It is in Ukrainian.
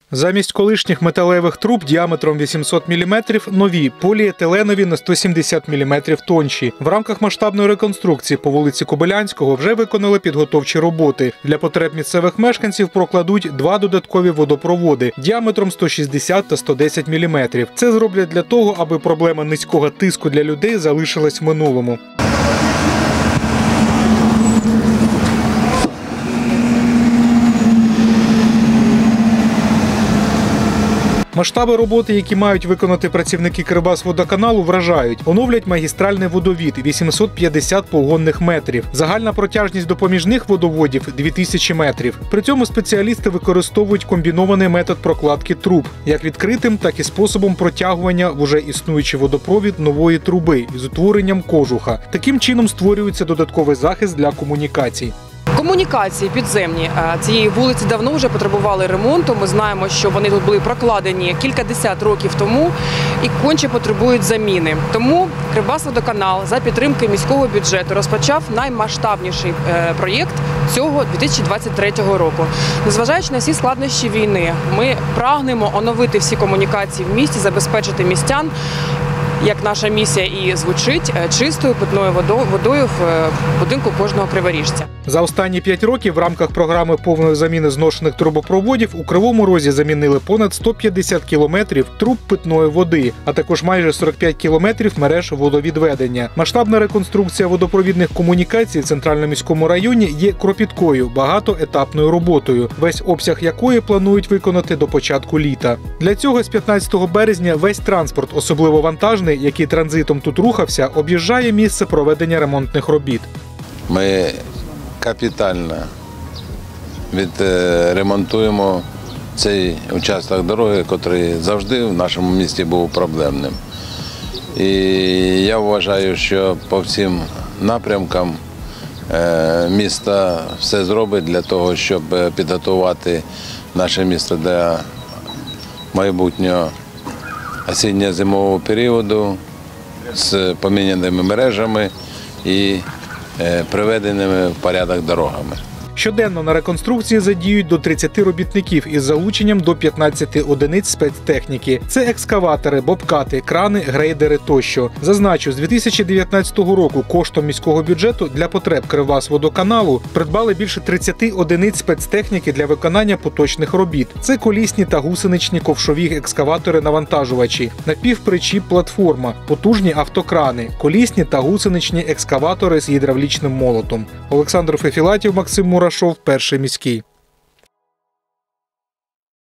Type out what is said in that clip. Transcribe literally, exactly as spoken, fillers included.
Замість колишніх металевих труб діаметром вісімсот міліметрів – нові поліетиленові на сто сімдесят міліметрів тонші. В рамках масштабної реконструкції по вулиці Кобилянського вже виконали підготовчі роботи. Для потреб місцевих мешканців прокладуть два додаткові водопроводи діаметром сто шістдесят та сто десять міліметрів. Це зроблять для того, аби проблема низького тиску для людей залишилась в минулому. Масштаби роботи, які мають виконати працівники Кривбасводоканалу, вражають. Оновлять магістральний водовід – вісімсот п'ятдесят погонних метрів. Загальна протяжність допоміжних водоводів – дві тисячі метрів. При цьому спеціалісти використовують комбінований метод прокладки труб, як відкритим, так і способом протягування в уже існуючий водопровід нової труби з утворенням кожуха. Таким чином створюється додатковий захист для комунікацій. Комунікації підземні цієї вулиці давно вже потребували ремонту. Ми знаємо, що вони тут були прокладені кількадесят років тому і конче потребують заміни. Тому Кривбасводоканал за підтримки міського бюджету розпочав наймасштабніший проєкт цього дві тисячі двадцять третього року. Незважаючи на всі складнощі війни, ми прагнемо оновити всі комунікації в місті, забезпечити містян, як наша місія і звучить, чистою питною водою в будинку кожного криворіжця. За останні п'ять років в рамках програми повної заміни зношених трубопроводів у Кривому Розі замінили понад сто п'ятдесят кілометрів труб питної води, а також майже сорок п'ять кілометрів мереж водовідведення. Масштабна реконструкція водопровідних комунікацій в Центральному міському районі є кропіткою, багатоетапною роботою, весь обсяг якої планують виконати до початку літа. Для цього з п'ятнадцятого березня весь транспорт, особливо вантажний, який транзитом тут рухався, об'їжджає місце проведення ремонтних робіт. Ми капітально відремонтуємо цей участок дороги, який завжди в нашому місті був проблемним. І я вважаю, що по всім напрямкам місто все зробить для того, щоб підготувати наше місто до майбутнього осінньо-зимового періоду з поміняними мережами і приведеними в порядок дорогами. Щоденно на реконструкції задіють до тридцяти робітників із залученням до п'ятнадцяти одиниць спецтехніки. Це екскаватори, бобкати, крани, грейдери тощо. Зазначу, з дві тисячі дев'ятнадцятого року коштом міського бюджету для потреб Кривбасводоканалу придбали більше тридцяти одиниць спецтехніки для виконання поточних робіт. Це колісні та гусеничні ковшові екскаватори-навантажувачі, напівпричіп-платформа, потужні автокрани, колісні та гусеничні екскаватори з гідравлічним молотом. Олександр Фефілатів, Максим Мурашов, Перший міський.